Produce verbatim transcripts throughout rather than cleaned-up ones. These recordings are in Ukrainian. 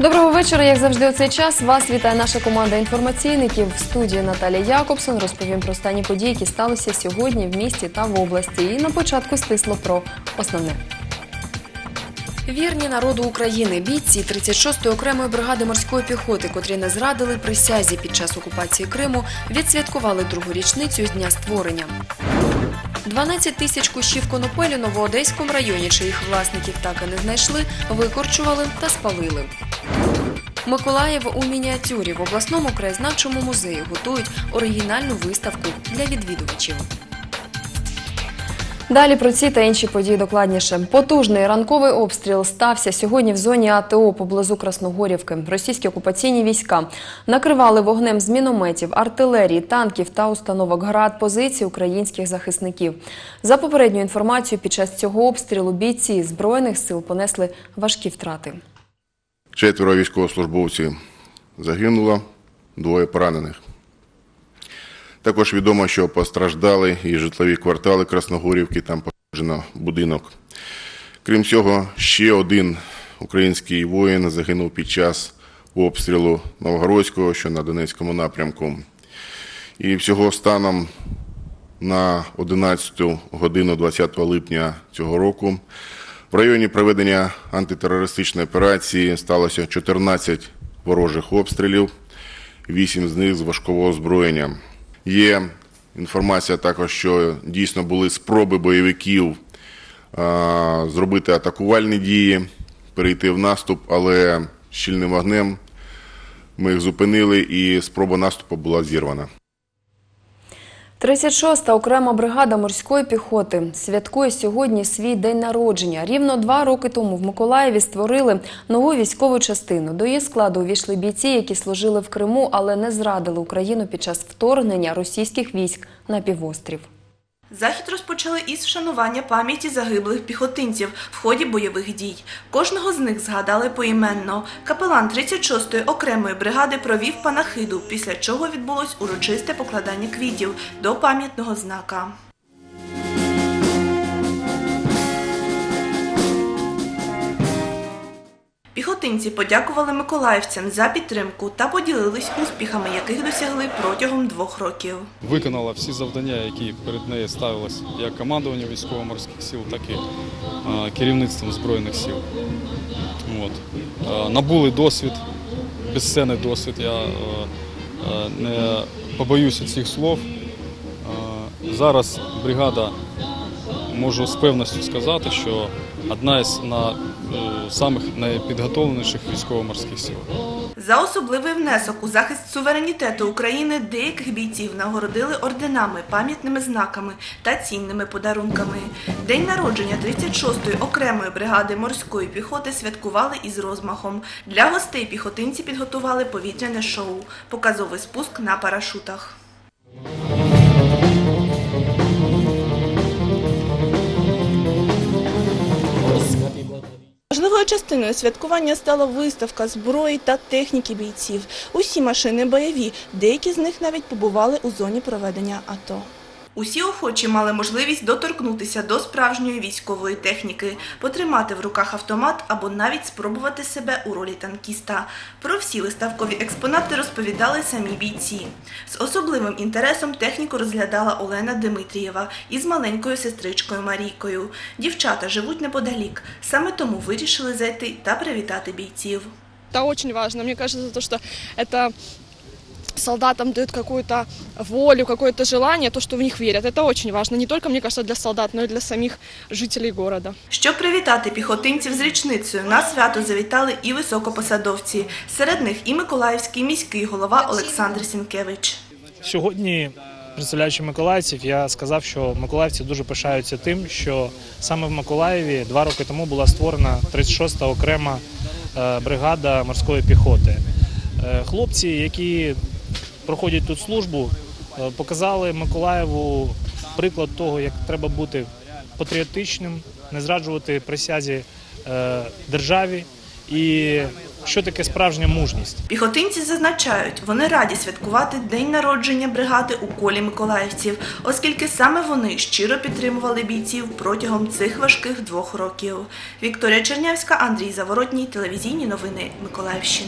Доброго вечора, як завжди у цей час. Вас вітає наша команда інформаційників. В студії Наталія Якобсон. Розповім про останні події, які сталися сьогодні в місті та в області. І на початку стисло про основне. Вірні народу України, бійці тридцять шостої окремої бригади морської піхоти, котрі не зрадили присязі під час окупації Криму, відсвяткували другу річницю з дня створення. дванадцять тисяч кущів конопелі у Новоодеському районі, чиїх власників так і не знайшли, викорчували та спалили. Миколаїв у мініатюрі. В обласному краєзнавчому музеї готують оригінальну виставку для відвідувачів. Далі про ці та інші події докладніше. Потужний ранковий обстріл стався сьогодні в зоні АТО поблизу Красногорівки. Російські окупаційні війська накривали вогнем з мінометів, артилерії, танків та установок ГРАД позиції українських захисників. За попередньою інформацією, під час цього обстрілу бійці Збройних сил понесли важкі втрати. Четверо військовослужбовців загинуло, двоє поранених. Також відомо, що постраждали і житлові квартали Красногорівки, там пошкоджено будинок. Крім цього, ще один український воїн загинув під час обстрілу Новгородського, що на Донецькому напрямку. І всього станом на одинадцяту годину двадцятого липня цього року в районі проведення антитерористичної операції сталося чотирнадцять ворожих обстрілів, вісім з них з важкого озброєння. Є інформація також, що дійсно були спроби бойовиків а, зробити атакувальні дії, перейти в наступ, але щільним вогнем ми їх зупинили і спроба наступу була зірвана. тридцять шоста окрема бригада морської піхоти святкує сьогодні свій день народження. Рівно два роки тому в Миколаєві створили нову військову частину. До її складу увійшли бійці, які служили в Криму, але не зрадили Україну під час вторгнення російських військ на півострів. Захід розпочали із вшанування пам'яті загиблих піхотинців в ході бойових дій. Кожного з них згадали поіменно. Капелан тридцять шостої окремої бригади провів панахиду, після чого відбулось урочисте покладання квітів до пам'ятного знака. Піхотинці подякували миколаївцям за підтримку та поділились успіхами, яких досягли протягом двох років. Виконала всі завдання, які перед нею ставилось як командування військово-морських сил, так і керівництвом Збройних сил. От. Набули досвід, безцінний досвід, я не побоюся цих слов. Зараз бригада, можу з певністю сказати, що одна із на самих найпідготовленіших військово-морських сил. За особливий внесок у захист суверенітету України деяких бійців нагородили орденами, пам'ятними знаками та цінними подарунками. День народження тридцять шостої окремої бригади морської піхоти святкували із розмахом. Для гостей піхотинці підготували повітряне шоу – показовий спуск на парашутах. Важливою частиною святкування стала виставка зброї та техніки бійців. Усі машини бойові, деякі з них навіть побували у зоні проведення АТО. Усі охочі мали можливість доторкнутися до справжньої військової техніки, потримати в руках автомат або навіть спробувати себе у ролі танкіста. Про всі виставкові експонати розповідали самі бійці. З особливим інтересом техніку розглядала Олена Дмитрієва із маленькою сестричкою Марійкою. Дівчата живуть неподалік, саме тому вирішили зайти та привітати бійців. Це дуже важливо. Мені кажется, що це... солдатам дают какую-то волю, какое-то желание, то, что в них верят. Это очень важно. Не только, мне кажется, для солдат, но и для самих жителей города. Щоб привітати піхотинців з річницею, на свято завітали і високопосадовці. Серед них і миколаївський міський голова Олександр Сінкевич. Сьогодні, представляючи миколаївців, я сказав, що миколаївці дуже пишаються тим, що саме в Миколаєві два роки тому була створена тридцять шоста окрема бригада морської піхоти. Хлопці, які проходять тут службу, показали Миколаєву приклад того, як треба бути патріотичним, не зраджувати присязі державі і що таке справжня мужність. Піхотинці зазначають, вони раді святкувати день народження бригади у колі миколаївців, оскільки саме вони щиро підтримували бійців протягом цих важких двох років. Вікторія Чернявська, Андрій Заворотній, телевізійні новини Миколаївщини.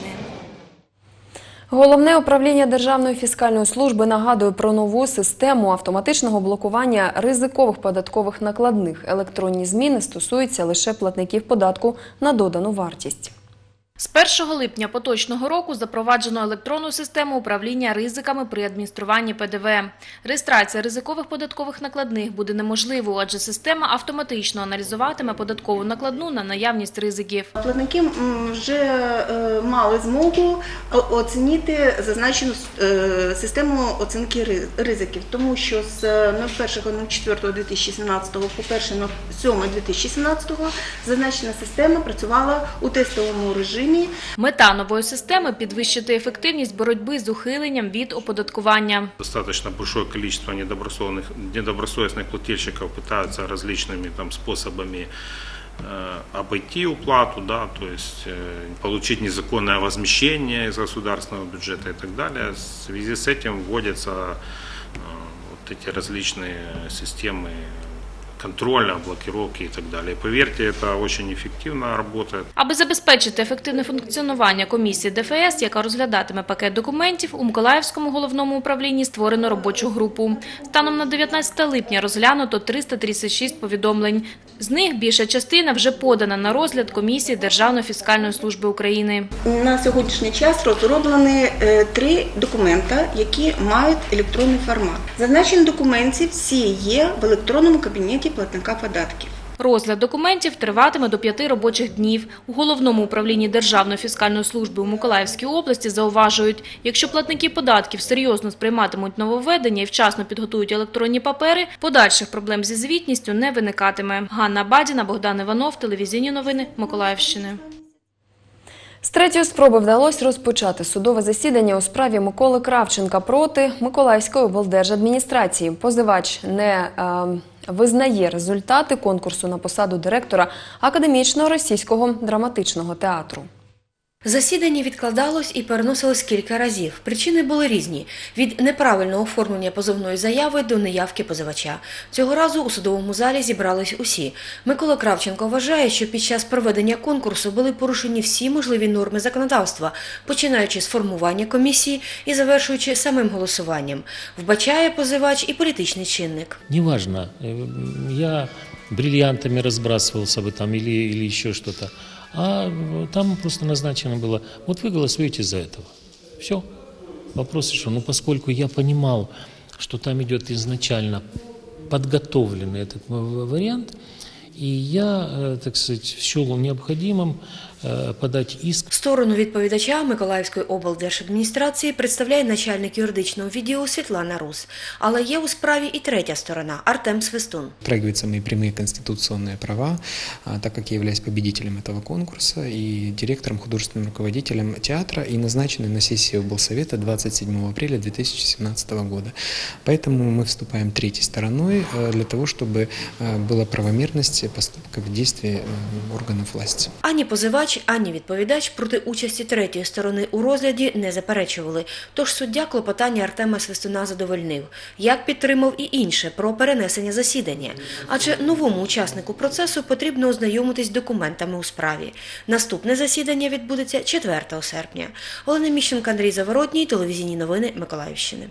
Головне управління Державної фіскальної служби нагадує про нову систему автоматичного блокування ризикових податкових накладних. Електронні зміни стосуються лише платників податку на додану вартість. З першого липня поточного року запроваджено електронну систему управління ризиками при адмініструванні Пе Де Ве. Реєстрація ризикових податкових накладних буде неможливою, адже система автоматично аналізуватиме податкову накладну на наявність ризиків. Платники вже мали змогу оцінити зазначену систему оцінки ризиків, тому що з першого четвертого дві тисячі сімнадцятого по перше сьоме дві тисячі сімнадцятого зазначена система працювала у тестовому режимі. Мета нової системи – підвищити ефективність боротьби з ухиленням від оподаткування. Достаточно большое количество недобросовестных, недобросовестных плательщиков пытаются различными там, способами э, обойти уплату, да, то есть э, получить незаконное возмещение из государственного бюджета и так далее. В связи с этим вводятся э, вот эти различные системы контроля, блокировки і так далі. Повірте, це дуже ефективно працює. Аби забезпечити ефективне функціонування комісії Де Фе Ес, яка розглядатиме пакет документів, у Миколаївському головному управлінні створено робочу групу. Станом на дев'ятнадцяте липня розглянуто триста тридцять шість повідомлень. З них більша частина вже подана на розгляд комісії Державної фіскальної служби України. На сьогоднішній час розроблені три документи, які мають електронний формат. Зазначені документи всі є в електронному кабінеті платника податків. Розгляд документів триватиме до п'яти робочих днів. У Головному управлінні Державної фіскальної служби у Миколаївській області зауважують, якщо платники податків серйозно сприйматимуть нововведення і вчасно підготують електронні папери, подальших проблем зі звітністю не виникатиме. Ганна Бадіна, Богдан Іванов, телевізійні новини Миколаївщини. З третьої спроби вдалося розпочати судове засідання у справі Миколи Кравченка проти Миколаївської облдержадміністрації. Позивач не е, визнає результати конкурсу на посаду директора Академічного російського драматичного театру. Засідання відкладалось і переносилось кілька разів. Причини були різні – від неправильного оформлення позовної заяви до неявки позивача. Цього разу у судовому залі зібрались усі. Микола Кравченко вважає, що під час проведення конкурсу були порушені всі можливі норми законодавства, починаючи з формування комісії і завершуючи самим голосуванням. Вбачає позивач і політичний чинник. Неважно, я бриллиантами разбрасывался бы там или, или еще что-то. А там просто назначено было, вот вы голосуете за этого. Все. Вопрос решен. Ну, поскольку я понимал, что там идет изначально подготовленный этот вариант, и я, так сказать, счел необходимым подати іск. Сторону відповідача Миколаївської облдержадміністрації представляє начальник юридичного відділу Світлана Рус. Але є у справі і третя сторона – Артем Свистун. Втрагиваются мои прямые конституционные права, так как я являюсь победителем этого конкурса и директором, художественным руководителем театра и назначенный на сессию облсовета двадцать седьмого апреля две тысячи семнадцатого года. Поэтому мы вступаем третьей стороной для того, чтобы была правомерность поступков в действии органов власти. Ані позивач, ані відповідач проти участі третьої сторони у розгляді не заперечували. Тож суддя клопотання Артема Свистуна задовольнив. Як підтримав і інше про перенесення засідання. Адже новому учаснику процесу потрібно ознайомитись з документами у справі. Наступне засідання відбудеться четвертого серпня. Олена Міщенко, Андрій Заворотній, телевізійні новини Миколаївщини.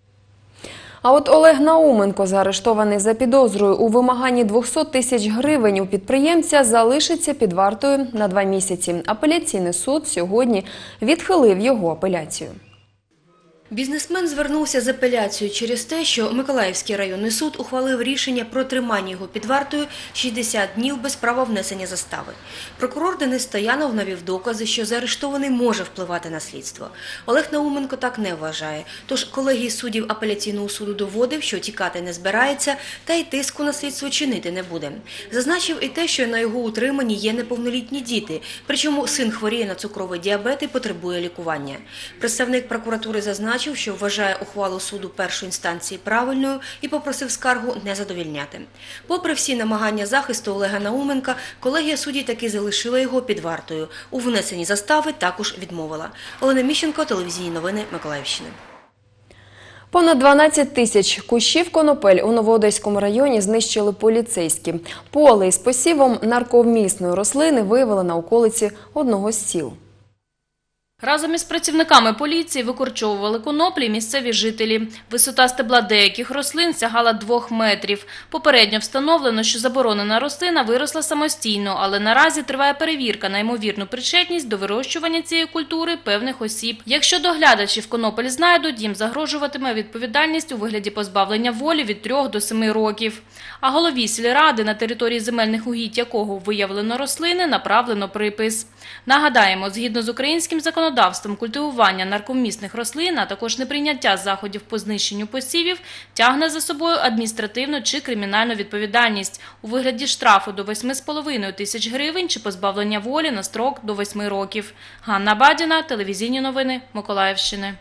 А от Олег Науменко, заарештований за підозрою у вимаганні двохсот тисяч гривень у підприємця, залишиться під вартою на два місяці. Апеляційний суд сьогодні відхилив його апеляцію. Бізнесмен звернувся з апеляцією через те, що Миколаївський районний суд ухвалив рішення про тримання його під вартою шістдесят днів без права внесення застави. Прокурор Денис Стоянов навів докази, що заарештований може впливати на слідство. Олег Науменко так не вважає. Тож колегій суддів апеляційного суду доводив, що тікати не збирається та й тиску на слідство чинити не буде. Зазначив і те, що на його утриманні є неповнолітні діти, причому син хворіє на цукровий діабет і потребує лікування. Представник прокуратури зазначив, зазначив, що вважає ухвалу суду першої інстанції правильною і попросив скаргу не задовільняти. Попри всі намагання захисту Олега Науменка, колегія суддів таки залишила його під вартою. У внесенні застави також відмовила. Олена Міщенко, телевізійні новини Миколаївщини. Понад дванадцять тисяч кущів конопель у Новоодеському районі знищили поліцейські. Поле із посівом нарковмісної рослини виявили на околиці одного з сіл. Разом із працівниками поліції викорчовували коноплі місцеві жителі. Висота стебла деяких рослин сягала двох метрів. Попередньо встановлено, що заборонена рослина виросла самостійно, але наразі триває перевірка на ймовірну причетність до вирощування цієї культури певних осіб. Якщо доглядачів конопель знайдуть, їм загрожуватиме відповідальність у вигляді позбавлення волі від трьох до семи років. А голові сільради, на території земельних угідь якого виявлено рослини, направлено припис. Нагадаємо, згідно з українським законодавством, культивування наркомісних рослин, а також неприйняття заходів по знищенню посівів тягне за собою адміністративну чи кримінальну відповідальність у вигляді штрафу до восьми з половиною тисяч гривень чи позбавлення волі на строк до восьми років. Ганна Бадіна, телевізійні новини Миколаївщини.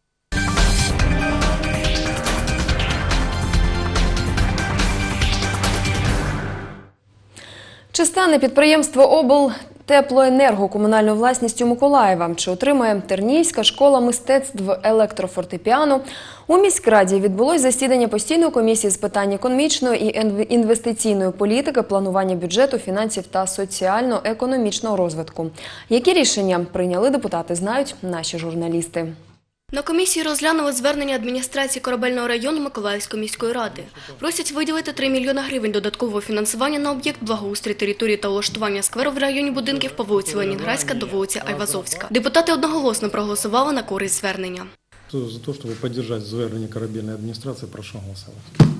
Чи стане підприємство облтеплоенерго комунальною власністю Миколаєва? Чи отримає Тернійська школа мистецтв електрофортепіано? У міськраді відбулось засідання постійної комісії з питань економічної і інвестиційної політики, планування бюджету, фінансів та соціально-економічного розвитку. Які рішення прийняли депутати, знають наші журналісти. На комісії розглянули звернення адміністрації Корабельного району Миколаївської міської ради. Просять виділити три мільйони гривень додаткового фінансування на об'єкт благоустрій території та влаштування скверу в районі будинків по вулиці Ленінградська до вулиці Айвазовська. Депутати одноголосно проголосували на користь звернення. За те, щоб підтримати звернення корабельної адміністрації, прошу голосувати.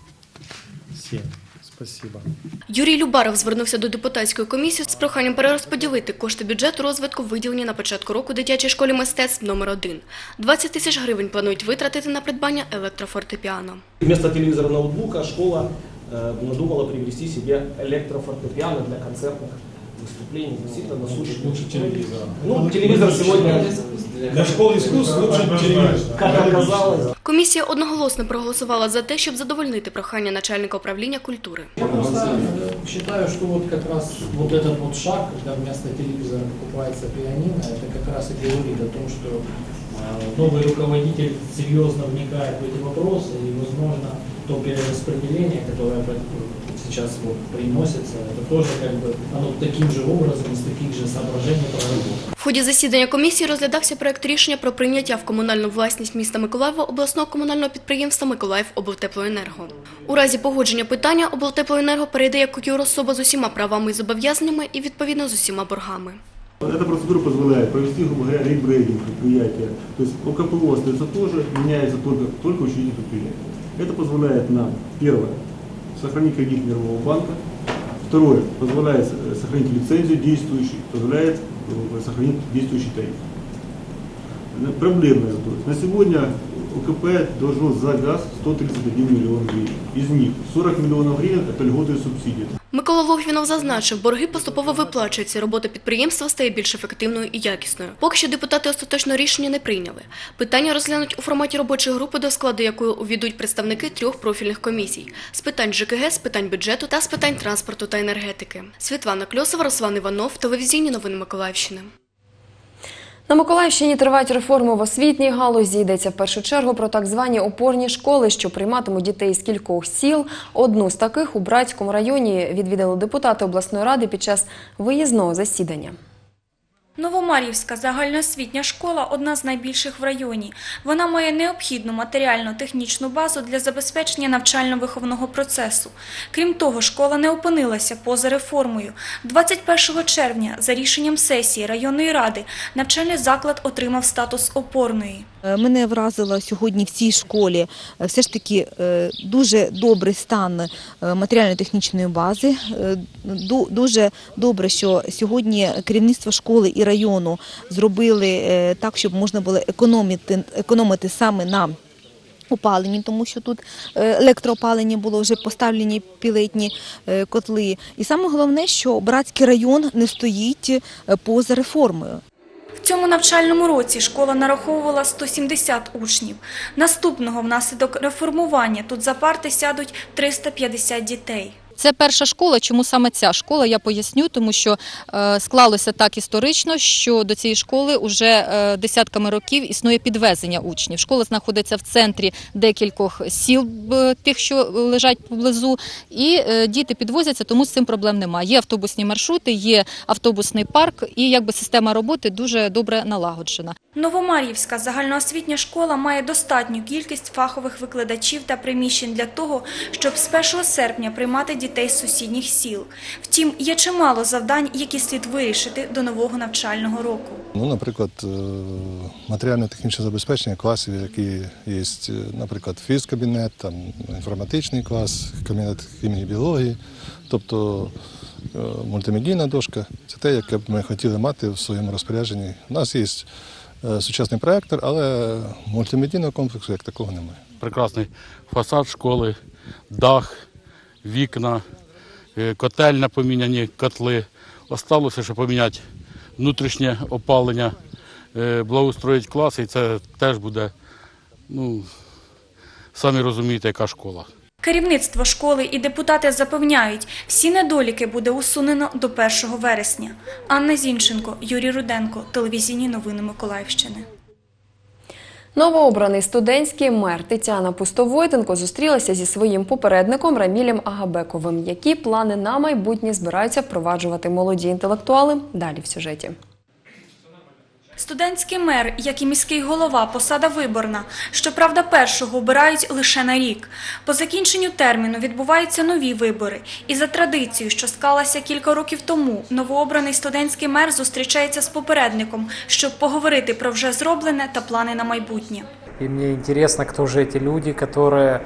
Всім. Спасибо. Юрій Любаров звернувся до депутатської комісії з проханням перерозподілити кошти бюджету розвитку, виділені на початку року дитячій школі мистецтв номер один. двадцять тисяч гривень планують витратити на придбання електрофортепіано. Вместо телевізора ноутбука школа э, надумала приобрести себе электрофортепиано для концертных выступлений. Действительно насущный. Лучше телевизора. Ну, телевизор сегодня для школы искусств лучше телевизор. Как оказалось. Комісія одноголосно проголосувала за те, щоб задовольнити прохання начальника управління культури. Я просто считаю, что вот как раз вот этот вот шаг, когда вместо телевизора покупается пианино, это как раз и говорит о том, что новый руководитель серьезно вникает в эти вопросы, и, возможно, то перераспределение, которое сейчас вот приносится, это тоже как бы оно таким же образом, с таких же соображений проработано. В ході засідання комісії розглядався проект рішення про прийняття в комунальну власність міста Миколаєва обласного комунального підприємства «Миколаївоблтеплоенерго». У разі погодження питання «Облтеплоенерго» перейде як юрособа з усіма правами і зобов'язаннями і відповідно з усіма боргами. Эта процедура позволяет провести, грубо говоря, ребрендинг предприятия. То есть ОКПО остается тоже, меняется только, только учредитель предприятия. Это позволяет нам, первое, сохранить кредит Мирового банка. Второе, позволяет сохранить лицензию действующую, позволяет сохранить действующий тариф. Проблемная задача. На сегодня ОКП должно за газ сто тридцать один миллион гривен. Из них сорок миллионов гривен – это льготы и субсидии. Микола Логвінов зазначив, борги поступово виплачуються, робота підприємства стає більш ефективною і якісною. Поки що депутати остаточно рішення не прийняли. Питання розглянуть у форматі робочої групи, до складу якої увійдуть представники трьох профільних комісій – з питань ЖКГ, з питань бюджету та з питань транспорту та енергетики. Світлана Кльосова, Руслан Іванов, телевізійні новини Миколаївщини. На Миколаївщині тривають реформи в освітній галузі. Йдеться в першу чергу про так звані опорні школи, що прийматимуть дітей з кількох сіл. Одну з таких у Братському районі відвідали депутати обласної ради під час виїзного засідання. Новомар'ївська загальноосвітня школа – одна з найбільших в районі. Вона має необхідну матеріально-технічну базу для забезпечення навчально-виховного процесу. Крім того, школа не опинилася поза реформою. двадцять першого червня за рішенням сесії районної ради навчальний заклад отримав статус опорної. Мене вразило сьогодні в цій школі все ж таки дуже добрий стан матеріально-технічної бази. Дуже добре, що сьогодні керівництво школи і району зробили так, щоб можна було економити, економити саме на опаленні, тому що тут електроопалення було вже поставлені пілетні котли. І саме головне, що Братський район не стоїть поза реформою. В цьому навчальному році школа нараховувала сто сімдесят учнів. Наступного внаслідок реформування тут за парти сядуть триста п'ятдесят дітей. Це перша школа. Чому саме ця школа, я поясню, тому що е, склалося так історично, що до цієї школи вже е, десятками років існує підвезення учнів. Школа знаходиться в центрі декількох сіл, е, тих, що лежать поблизу, і е, діти підвозяться, тому з цим проблем немає. Є автобусні маршрути, є автобусний парк, і якби система роботи дуже добре налагоджена. Новомар'ївська загальноосвітня школа має достатню кількість фахових викладачів та приміщень для того, щоб з першого серпня приймати дітей з сусідніх сіл. Втім, є чимало завдань, які слід вирішити до нового навчального року. Ну, наприклад, матеріально-технічне забезпечення класів, які є, наприклад, фізкабінет, там, інформатичний клас, кабінет хімії і біології, тобто мультимедійна дошка. Це те, яке б ми хотіли мати в своєму розпорядженні. У нас є сучасний проєктор, але мультимедійного комплексу як такого немає. Прекрасний фасад школи, дах, вікна, котельня, поміняні котли. Осталося, що поміняти внутрішнє опалення, благоустроїти класи, і це теж буде, ну, самі розумієте, яка школа. Керівництво школи і депутати запевняють, всі недоліки буде усунено до першого вересня. Анна Зінченко, Юрій Руденко, телевізійні новини Миколаївщини. Новообраний студентський мер Тетяна Пустовойтенко зустрілася зі своїм попередником Рамілем Агабековим. Які плани на майбутнє збираються впроваджувати молоді інтелектуали? Далі в сюжеті. Студентський мер, як і міський голова, посада виборна. Щоправда, першого обирають лише на рік. По закінченню терміну відбуваються нові вибори. І за традицією, що склалася кілька років тому, новообраний студентський мер зустрічається з попередником, щоб поговорити про вже зроблене та плани на майбутнє. І мені цікаво, хто ж ці люди, які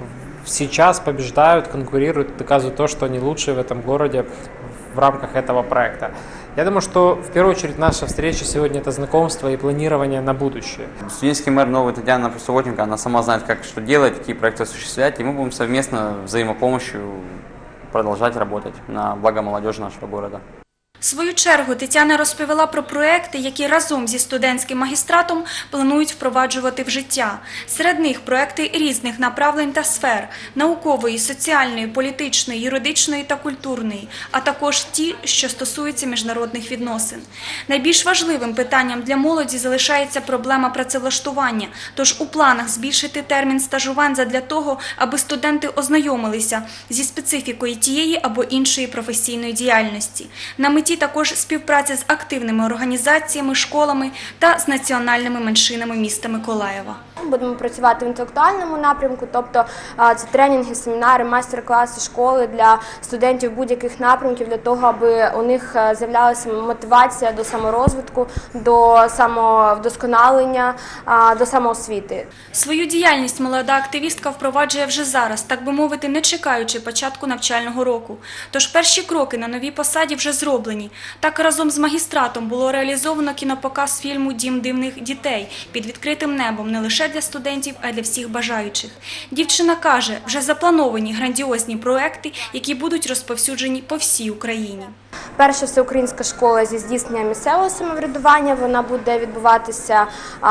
сейчас побеждают, конкурируют, доказывают то, что они лучшие в этом городе в рамках этого проекта. Я думаю, что в первую очередь наша встреча сегодня – это знакомство и планирование на будущее. Студенческий мэр новый Татьяна Пустовойтенко, она сама знает, как что делать, какие проекты осуществлять, и мы будем совместно, взаимопомощью продолжать работать на благо молодежи нашего города. В свою чергу Тетяна розповіла про проекти, які разом зі студентським магістратом планують впроваджувати в життя. Серед них проекти різних направлень та сфер – наукової, соціальної, політичної, юридичної та культурної, а також ті, що стосуються міжнародних відносин. Найбільш важливим питанням для молоді залишається проблема працевлаштування, тож у планах збільшити термін стажувань задля того, аби студенти ознайомилися зі специфікою тієї або іншої професійної діяльності. На меті також співпраця з активними організаціями, школами та з національними меншинами міста Миколаєва. Будемо працювати в інтелектуальному напрямку, тобто це тренінги, семінари, майстер-класи, школи для студентів будь-яких напрямків, для того, аби у них з'являлася мотивація до саморозвитку, до самовдосконалення, до самоосвіти. Свою діяльність молода активістка впроваджує вже зараз, так би мовити, не чекаючи початку навчального року. Тож перші кроки на новій посаді вже зроблені. Так разом з магістратом було реалізовано кінопоказ фільму «Дім дивних дітей» під відкритим небом не лише для студентів, а й для всіх бажаючих. Дівчина каже, вже заплановані грандіозні проекти, які будуть розповсюджені по всій Україні. Перша всеукраїнська школа зі здійснення місцевого самоврядування, вона буде відбуватися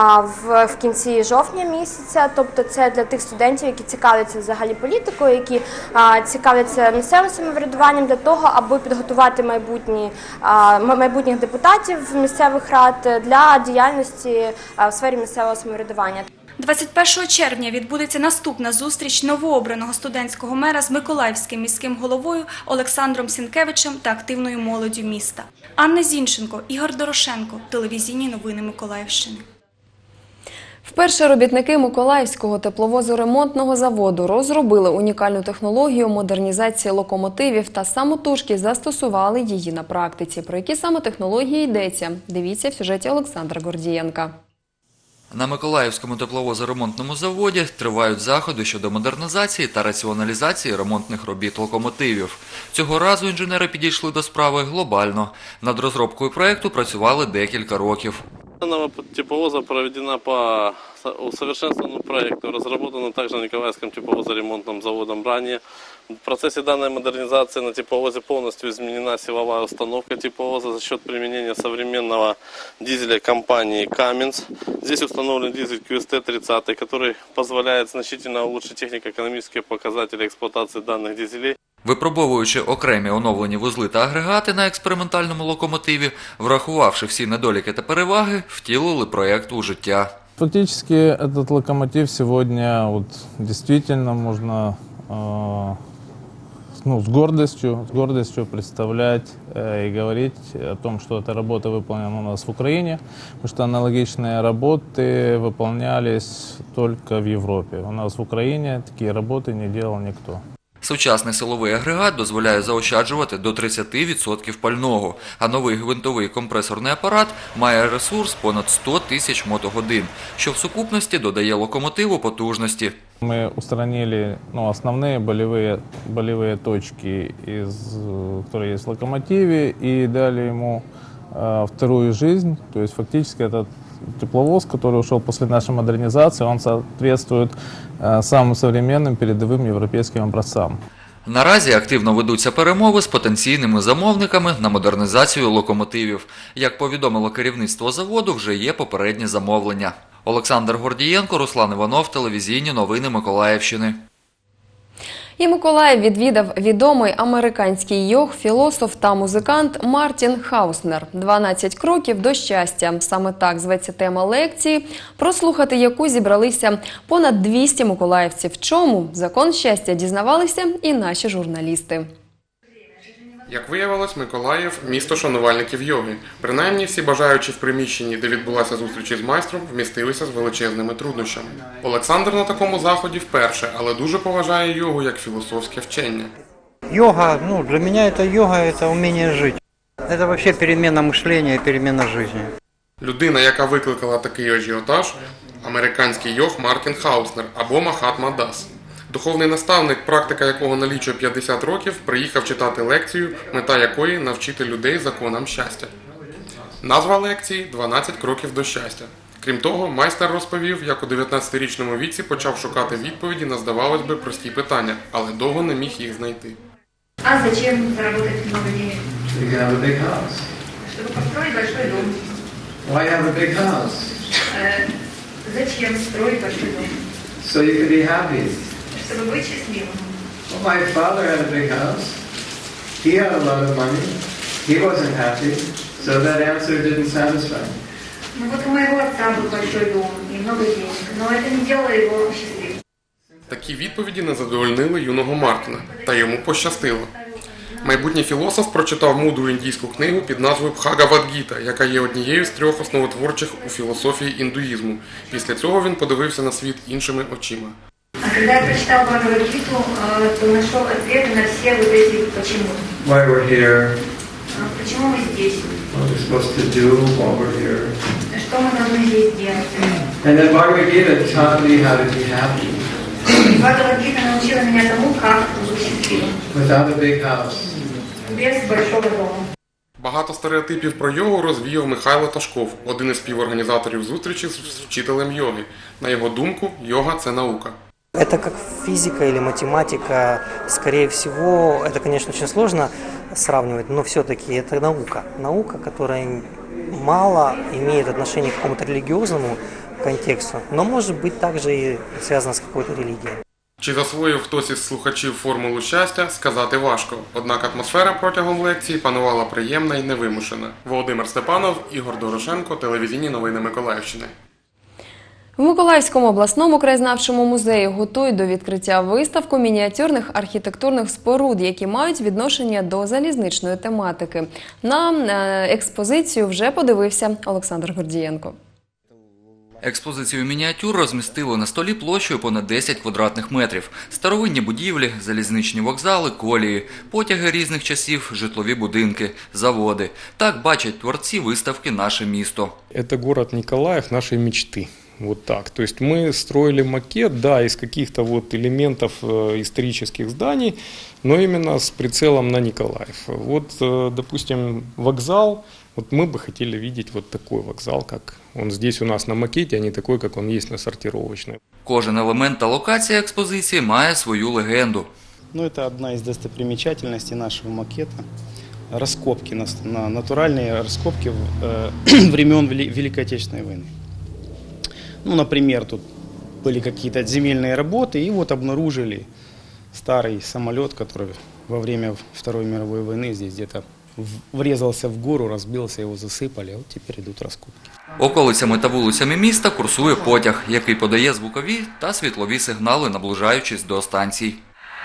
в, в кінці жовтня місяця, тобто це для тих студентів, які цікавляться взагалі політикою, які а, цікавляться місцевим самоврядуванням, для того, аби підготувати майбутні, а, майбутніх депутатів місцевих рад для діяльності а, в сфері місцевого самоврядування. двадцять першого червня відбудеться наступна зустріч новообраного студентського мера з Миколаївським міським головою Олександром Сінкевичем та активною молоддю міста. Анна Зінченко, Ігор Дорошенко, телевізійні новини Миколаївщини. Вперше робітники Миколаївського тепловозоремонтного заводу розробили унікальну технологію модернізації локомотивів та самотужки застосували її на практиці. Про які саме технології йдеться? Дивіться в сюжеті Олександра Гордієнка. На Миколаївському тепловозоремонтному заводі тривають заходи щодо модернізації та раціоналізації ремонтних робіт локомотивів. Цього разу інженери підійшли до справи глобально. Над розробкою проєкту працювали декілька років. Данного тепловоза проведена по усовершенствованному проекту, разработанному также Николаевским тепловозоремонтным заводом ранее. В процессе данной модернизации на тепловозе полностью изменена силовая установка тепловоза за счет применения современного дизеля компании Cummins. Здесь установлен дизель кью эс тэ тридцать, который позволяет значительно улучшить технико-экономические показатели эксплуатации данных дизелей. Випробовуючи окремі оновлені вузли та агрегати на експериментальному локомотиві, врахувавши всі недоліки та переваги, втілили проєкт у життя. Фактически этот локомотив сегодня вот действительно можно э, ну, с гордостью, с гордостью представлять э, и говорить о том, что эта работа выполнена у нас в Украине, потому что аналогичные работы выполнялись только в Европе. У нас в Украине такие работы не делал никто. Сучасний силовий агрегат дозволяє заощаджувати до тридцять відсотків пального, а новий гвинтовий компресорний апарат має ресурс понад сто тисяч мотогодин, що в сукупності додає локомотиву потужності. Мы устранили ну, основные болевые, болевые точки, из, которые есть в локомотиве, и дали ему э, вторую жизнь. То есть фактически этот тепловоз, который ушел после нашей модернизации, он соответствует э, самым современным передовым европейским образцам. Наразі активно ведуться перемови з потенційними замовниками на модернізацію локомотивів. Як повідомило керівництво заводу, вже є попередні замовлення. Олександр Гордієнко, Руслан Іванов, телевізійні новини Миколаївщини. І Миколаїв відвідав відомий американський йог, філософ та музикант Мартін Хауснер. «дванадцять кроків до щастя». Саме так зветься тема лекції, прослухати яку зібралися понад двісті миколаївців. В чому закон щастя дізнавалися і наші журналісти. Як виявилось, Миколаїв – місто шанувальників йоги. Принаймні, всі бажаючі в приміщенні, де відбулася зустріч із майстром, вмістилися з величезними труднощами. Олександр на такому заході вперше, але дуже поважає йогу як філософське вчення. Йога, ну, для мене це йога, це вміння жити. Це взагалі переміна мислення і переміна життя. Людина, яка викликала такий ажіотаж – американський йог Мартін Хауснер або Махатма Дас. Духовний наставник, практика якого налічує п'ятдесят років, приїхав читати лекцію, мета якої – навчити людей законам щастя. Назва лекції – «дванадцять кроків до щастя». Крім того, майстер розповів, як у дев'ятнадцятирічному віці почав шукати відповіді на, здавалось би, прості питання, але довго не міг їх знайти. А зачем заработать много денег? You have a big house. Чтобы построить большой дом. Why have a big house? Э, Зачем строить большой дом? So you can be happy. Чтобы быть счастливым. Well, my father had a big house. He had a lot of money. He wasn't happy. So that answer didn't satisfy. Ну вот у моего отца был большой дом и много денег, но это не делало его счастливым. Такі відповіді не задовольнили юного Мартіна, та йому пощастило. Майбутній філософ прочитав мудру індійську книгу під назвою Бхагавад-гіта, яка є однією з трьох основотворчих у філософії індуїзму. Після цього він подивився на світ іншими очима. А когда я прочитал Бхагавад-гиту, то нашел ответы на все вот эти «почему». Why we're here. Почему мы здесь? What we're supposed to do while we're here. Что мы должны здесь делать? And then Bhagavad-gita taught me how to be happy. Бхагавад-гита научила меня тому, как быть счастливым. Without a big house. Без большого дома. Багато стереотипів про йогу розвіяв Михайло Ташков, один із співорганізаторів зустрічі з вчителем йоги. На його думку, йога – це наука. Это как физика или математика, скорее всего, это, конечно, очень сложно сравнивать, но все-таки это наука. Наука, которая мало имеет отношение к какому-то религиозному контексту, но может быть также и связана с какой-то религией. Чи засвоїв хтось із слухачів формулу щастя, сказати важко. Однак атмосфера протягом лекції панувала приємна і невимушена. Володимир Степанов, Ігор Дорошенко, телевізійні новини Миколаївщини. В Миколаївському обласному краєзнавчому музеї готують до відкриття виставку мініатюрних архітектурних споруд, які мають відношення до залізничної тематики. На експозицію вже подивився Олександр Гордієнко. Експозицію мініатюр розмістили на столі площею понад десять квадратних метрів. Старовинні будівлі, залізничні вокзали, колії, потяги різних часів, житлові будинки, заводи. Так бачать творці виставки «Наше місто». Це город Миколаїв нашої мечти. Вот так. То есть мы строили макет, да, из каких-то вот элементов э, исторических зданий, но именно с прицелом на Николаев. Вот, э, допустим, вокзал, вот мы бы хотели видеть вот такой вокзал, как он здесь у нас на макете, а не такой, как он есть на сортировочной. Кожен елемент та локація експозиції має свою легенду. Ну, это одна из достопримечательностей нашего макета. Раскопки, на, на натуральные раскопки э, времен Вели, Великой Отечественной войны. Ну, например, тут были какие-то земельные работы, и вот обнаружили старый самолет, который во время Второй мировой войны здесь где-то врезался в гору, разбился, его засыпали, а вот теперь идут раскопки. Околицями та вулицями міста курсує потяг, який подає звукові та світлові сигнали, наближаючись до станцій.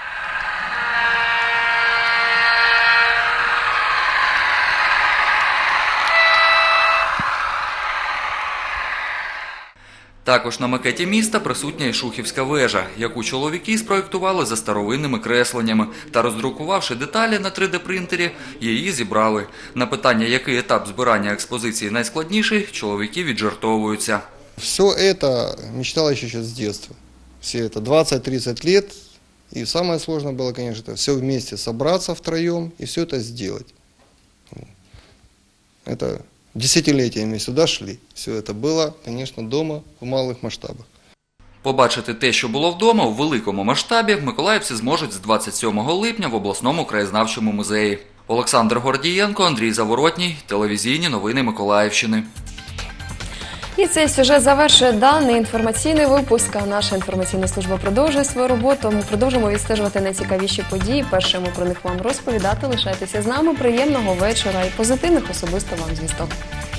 Також на макеті міста присутня і Шухівська вежа, яку чоловіки спроєктували за старовинними кресленнями та, роздрукувавши деталі на три де принтері, її зібрали. На питання, який етап збирання експозиції найскладніший, чоловіки віджартовуються. Все це мечтала ще з дитинства. Все це двадцать-тридцать лет. И самое сложное было, конечно, это все вместе собраться втроем и все это сделать. Это десятилетиями сюда шли. Все это было, конечно, дома в малых масштабах. Побачити те, що було вдома, у великому масштабі миколаївці зможуть з двадцять сьомого липня в обласному краєзнавчому музеї. Олександр Гордієнко, Андрій Заворотній, телевізійні новини Миколаївщини. І цей сюжет завершує даний інформаційний випуск. А наша інформаційна служба продовжує свою роботу. Ми продовжимо відстежувати найцікавіші події. Першими про них вам розповідати. Лишайтеся з нами. Приємного вечора і позитивних особисто вам звісток.